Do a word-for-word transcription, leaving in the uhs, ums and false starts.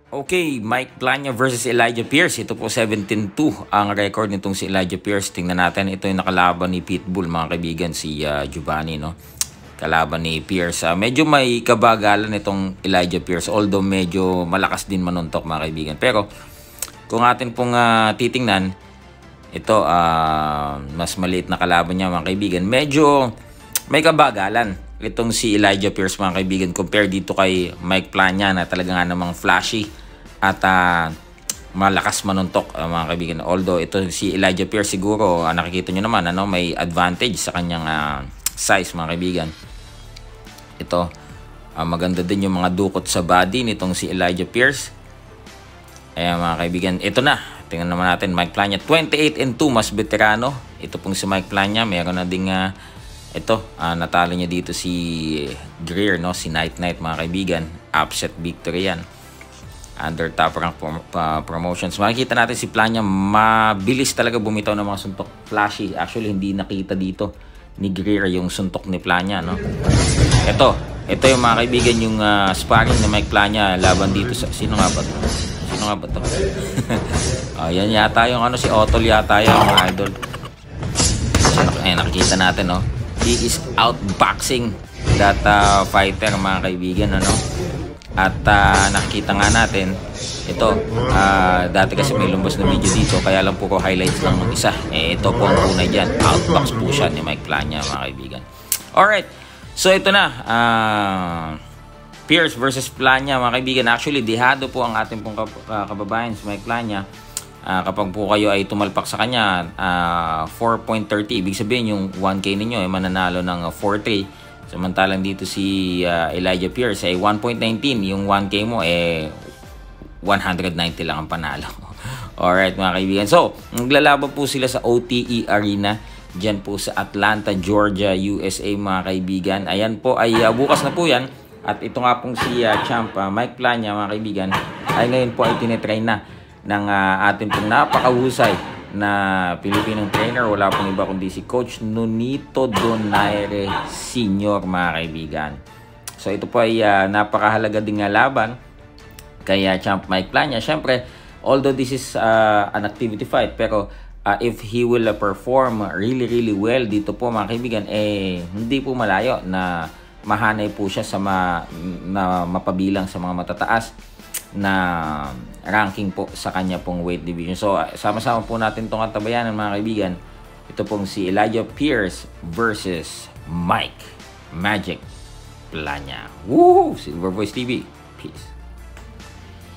Okay, Mike Plania versus Elijah Pierce. Ito po seventeen two ang record nitong si Elijah Pierce. Tingnan natin, ito yung nakalaban ni Pitbull, mga kaibigan, si uh, Giovanni, no? Kalaban ni Pierce. Uh, medyo may kabagalan itong Elijah Pierce, although medyo malakas din manuntok, mga kaibigan. Pero kung atin pong uh, titingnan, ito uh, mas maliit na kalaban niya, mga kaibigan. Medyo may kabagalan itong si Elijah Pierce, mga kaibigan, compare dito kay Mike Plania na talaga nga namang flashy at uh, malakas manuntok, uh, mga kaibigan. Although ito si Elijah Pierce siguro uh, nakikita nyo naman, ano, may advantage sa kanyang uh, size, mga kaibigan. Ito uh, maganda din yung mga dukot sa body nitong si Elijah Pierce. Ayan, mga kaibigan, ito na, tingnan naman natin Mike Plania, twenty-eight and two, mas veterano. Ito pong si Mike Plania, meron na ding uh, ito, uh, natalo niya dito si Greer, no? Si Night Night, mga kaibigan. Upset victory yan. Under Top Rank prom uh, Promotions. Makikita natin si Plania, mabilis talaga bumitaw ng mga suntok. Flashy. Actually, hindi nakita dito ni Greer yung suntok ni Plania, no? Ito, ito yung mga kaibigan, yung uh, sparring ni Mike Plania laban dito sa... Sino nga ba ito? Sino nga ba ito? uh, yan yata yung ano, si Otol yata yung mga idol. Eh, nakikita natin, no? He is outboxing that uh, fighter, mga kaibigan, ano? At uh, nakikita nga natin ito, uh, dati kasi may lumbas na video dito, kaya lang po ko highlights lang ng isa. Eh, ito po ang tunay dyan, outbox po siya ni Mike Plania, mga kaibigan. Alright, so ito na, uh, Pierce versus Plania, mga kaibigan. Actually, dihado po ang ating pong kababayan, si Mike Plania. Uh, kapag po kayo ay tumalpak sa kanya, uh, four point three zero, ibig sabihin yung one K ninyo ay mananalo ng uh, four three. Samantalang dito si uh, Elijah Pierce ay one point one nine, yung one K mo eh one hundred ninety lang ang panalo. Alright, mga kaibigan. So, naglalaban po sila sa O T E Arena dyan po sa Atlanta, Georgia, U S A, mga kaibigan. Ayan po ay uh, bukas na po yan. At ito nga pong si uh, Champ, uh, Mike Plania, mga kaibigan, ay ngayon po ay tinitry na ng uh, ating pong napakahusay na Pilipinong trainer. Wala pong iba kundi si Coach Nonito Donaire Senior, mga kaibigan. So ito po ay uh, napakahalaga ding uh, laban kay uh, Champ Mike Plania. Siyempre, although this is uh, an activity fight, pero uh, if he will uh, perform really really well dito po, mga kaibigan, eh hindi po malayo na mahanay po siya sa ma, na mapabilang sa mga matataas na ranking po sa kanya pong weight division. So, sama-sama po natin itong katabayanan, mga kaibigan. Ito pong si Elijah Pierce versus Mike Magic Plania. Woo! Silver Voice T V. Peace.